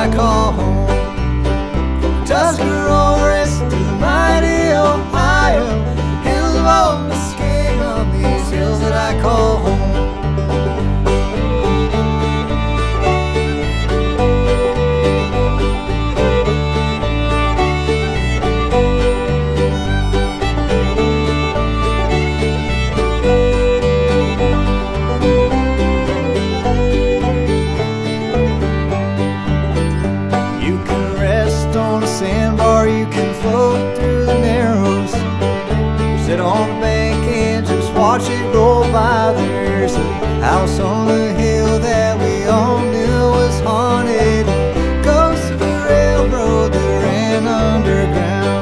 I call home. Tuscaroras to the mighty Ohio, hills of old Muskingum, these hills that I call home. On a sandbar, you can float through the narrows, sit on the bank and just watch it roll by. There's a house on the hill that we all knew was haunted, ghosts of a railroad that ran underground.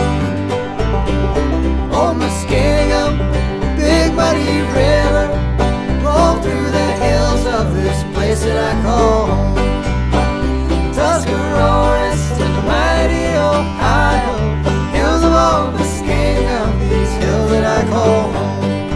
Old Muskingum, big muddy river, roll through the hills of this place that I call home. Tuscaroras to the mighty Ohio, hills of old Muskingum, these hills that I call home.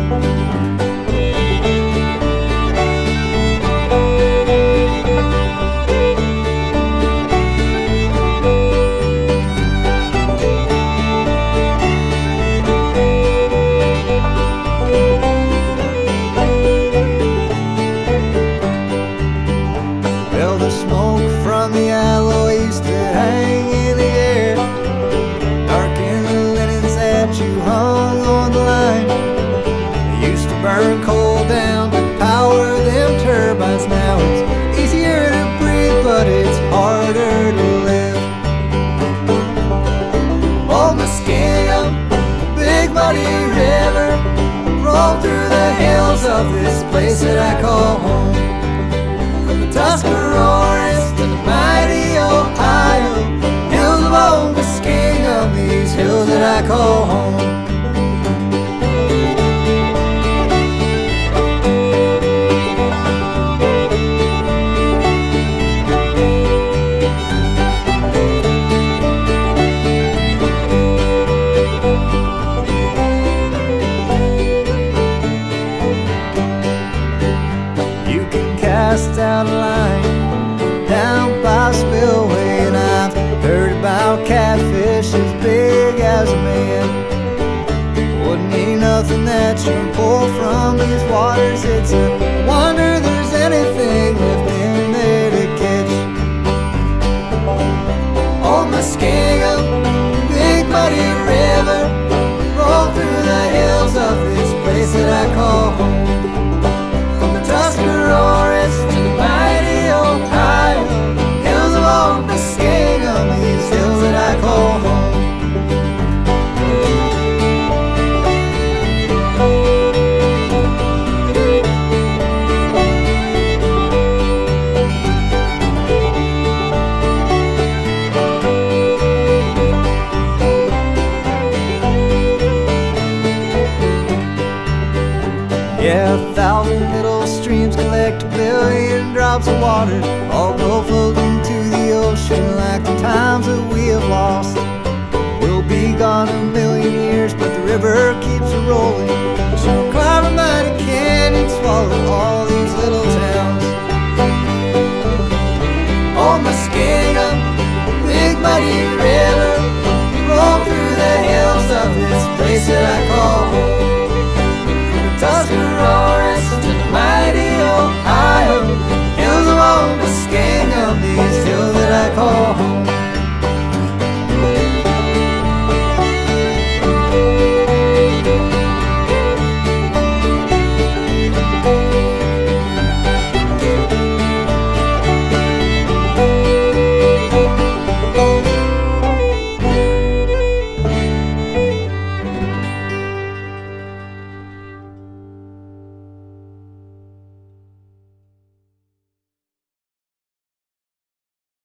Well, the smoke from the alloys to hang in the air, darken the linens that you hung on the line. They used to burn coal down to power them turbines. Now it's easier to breathe, but it's harder to live. Old Muskingum, big muddy river, roll through the hills of this place that I call home. From the Tuscaroras to the mighty Ohio, hills of old Muskingum, these hills that I call home. You can cast out a line down by spillway, and I've heard about catfish as big as a man. Wouldn't mean nothing that you pull from these waters. It's a wonder there's anything left in there to catch. Old Muskingum, big muddy river, roll through the hills of this place that I call home. From the Tuscaroras to the mighty Ohio, hills of old Muskingum, these hills that I call home. Yeah, 1,000 little streams collect 1 billion drops of water, all go floating to the ocean like the times that we have lost. We'll be gone 1,000,000 years, but the river keeps a rolling. She'll climb a mighty canyon, swallow all these little towns. Old Muskingum, big muddy river, roll through the hills of this place that I call